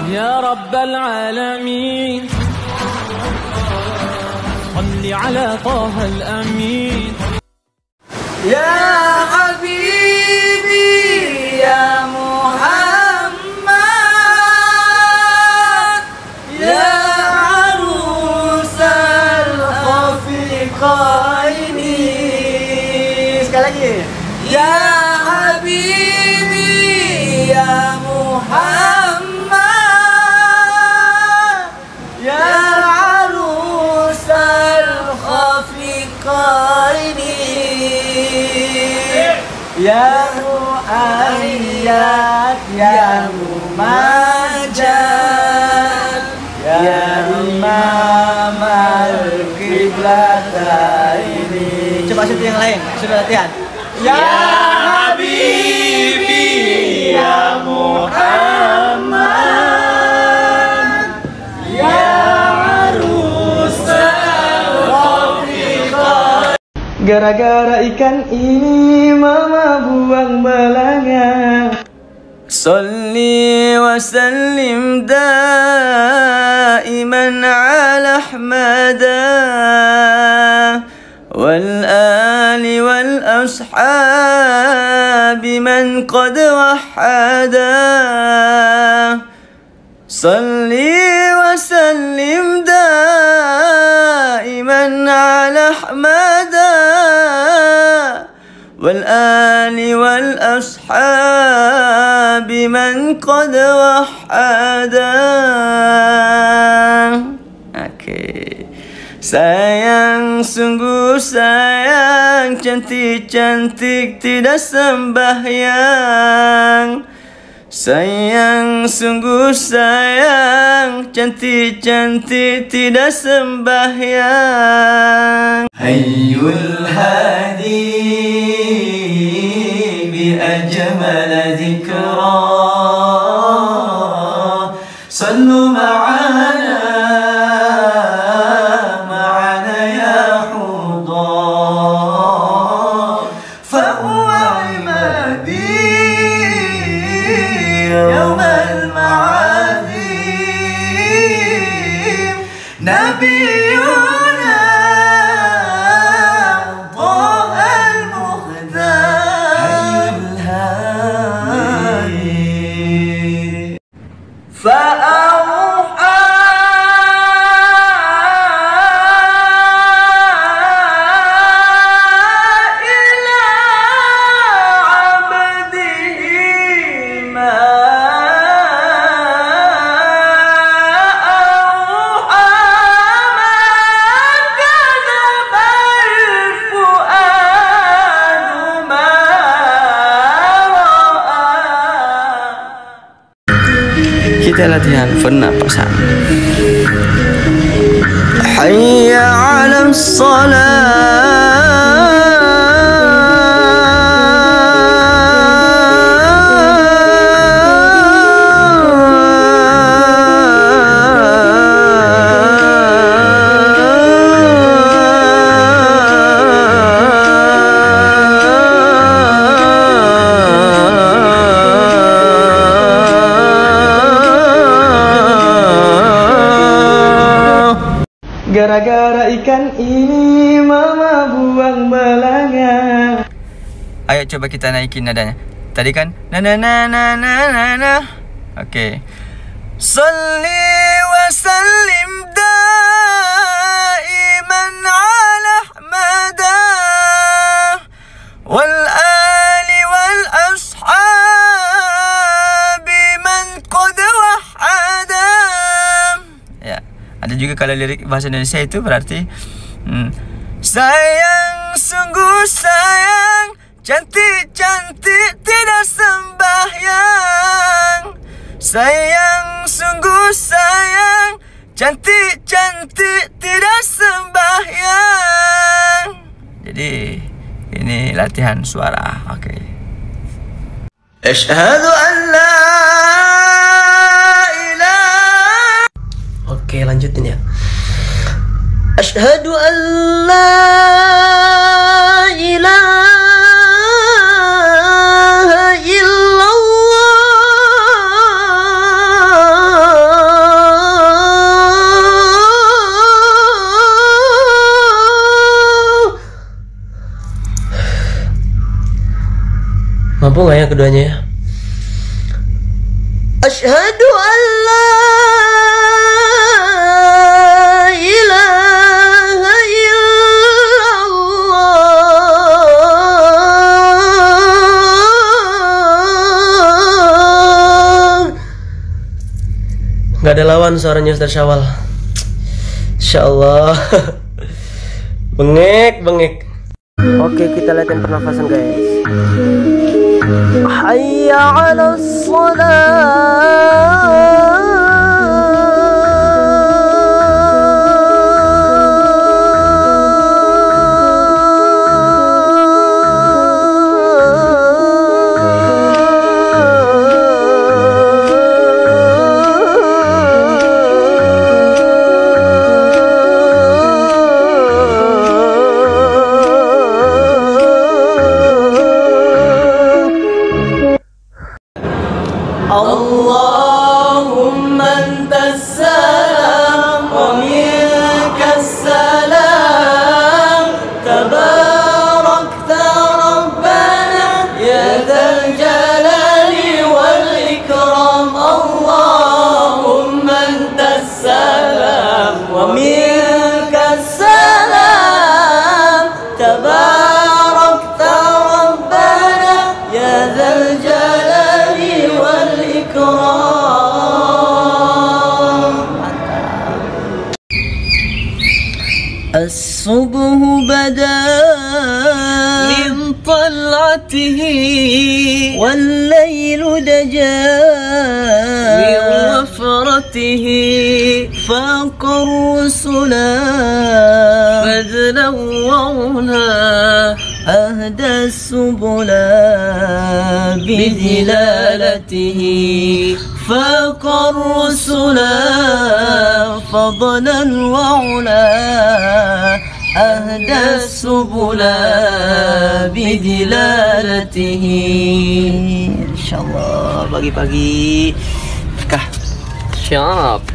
يا رب العالمين صل على طه الأمين. يا حبيبي يا محمد يا عروس الخفيقين. Sekali lagi. Ya habibi ya Muhammad ya arus al-khafiqain ya mu'ayyad ya mumajjal ya imam al-qiblataini. Coba shoot yang lain, sudah latihan. Ya Habibi ya Muhammad ya arusal khafiqah. Gara-gara ikan ini mama buang belanga. Salli wa sallim daiman ala ahmada والآل والأصحاب من قد وحدا. صلي وسلم دائما على أحمدا والآل والأصحاب من قد وحدا. Sayang, sungguh sayang, cantik-cantik tidak sembahyang. Sayang, sungguh sayang, cantik-cantik tidak sembahyang. Hayyul hadi bi ajmal dhikra sallu ma'ana يوم المعادي نبينا طه المختار الهادي فأوحى إلى عبده ما kita latihan pernapasan. Hayya 'alas shalah. Gara-gara ikan ini mama buang belanga. Ayo coba kita naikin nadanya. Tadi kan na na na na na na na. Oke. Salli wa sallim daiman ala ahmada wal ali wal ashabi man qad wahada. Ya. Ada juga kalau lirik bahasa Indonesia itu berarti sayang, sungguh sayang, cantik-cantik tidak sembahyang. Sayang, sungguh sayang, cantik-cantik tidak sembahyang. Jadi ini latihan suara. Oke. Asyhadu an la. Oke, lanjutin ya. Asyhadu an la ilaha illallah Mampu nggak ya keduanya ya? Asyhadu an la ilaha illallah. Gak ada lawan suaranya Ustaz Syawal. Insyaallah. Bengek. Oke, kita latihan pernafasan guys. Hayya 'alas shalah. Allahumma antas salam wa minkas salam, tabarakta rabbana ya dzal jalali wal ikram. Allahumma antas salam wa minkas salam, tabarakta rabbana ya dzal jalali wal ikram. الصبح بدا من طلعته والليل دجا من وفرته فاق الرسلا فضلا وعلا أهدى السبل بدلالته فاق الرسلا فضلا وعلا أهدى السبل بدلالته. Insyaallah pagi-pagi. Siap.